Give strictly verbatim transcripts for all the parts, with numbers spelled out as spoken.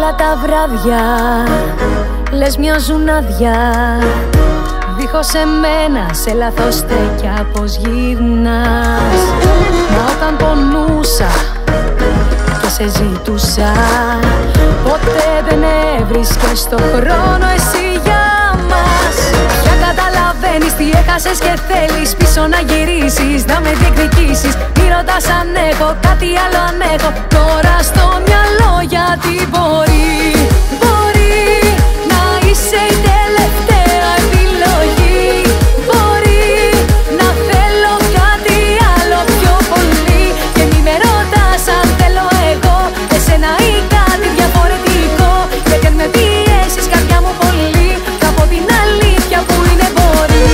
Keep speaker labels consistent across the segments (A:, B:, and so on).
A: όλα τα βράδια λες μοιάζουν άδεια. Δίχως εμένα σε λάθος στέκια πως γυρνάς. Μα όταν πονούσα και σε ζητούσα, ποτέ δεν έβρισκες το χρόνο εσύ για μας. Πια καταλαβαίνεις τι έχασες και θέλεις πίσω να γυρίσεις, να με διεκδικήσεις. Μη ρωτάς αν έχω κάτι άλλο, αν έχω τώρα στο μυαλό, γιατί μπορεί, μπορεί να είσαι η τελευταία επιλογή. Μπορεί να θέλω κάτι άλλο πιο πολύ και μη με ρωτάς αν θέλω εγώ εσένα ή κάτι διαφορετικό. Γιατί αν με πιέσεις καρδιά μου πολύ, θα πω την αλήθεια που είναι μπορεί.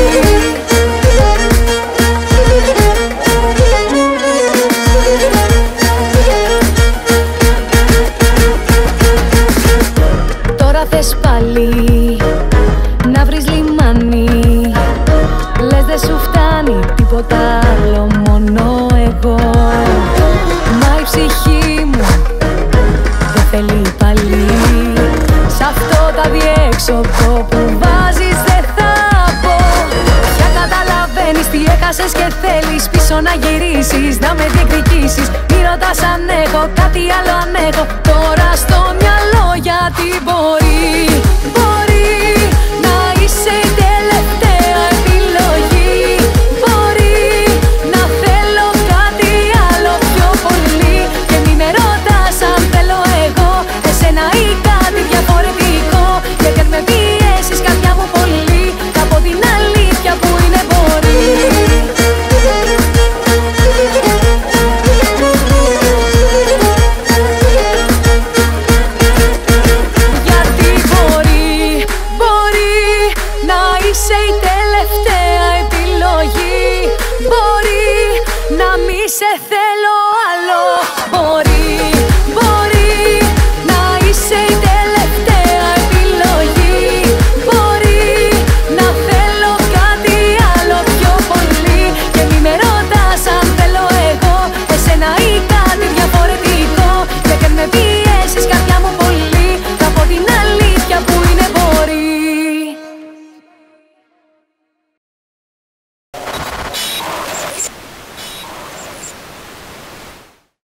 A: Τώρα θες πάλι να βρεις λιμάνι, λες δεν σου φτάνει τίποτα άλλο, μόνο εγώ. Μα η ψυχή μου δεν θέλει πάλι σ' αυτό το αδιέξοδο που βάζεις δεν θα πω. Πια καταλαβαίνεις τι έχασες και θέλεις πίσω να γυρίσεις, να με διεκδικήσεις. Μη ρωτάς αν έχω κάτι άλλο, αν έχω τώρα στο μυαλό, γιατί μπορεί, μπορεί να είσαι η τελευταία επιλογή. Μπορεί να θέλω κάτι άλλο πιο πολύ και μη με ρωτάς αν θέλω εγώ εσένα ή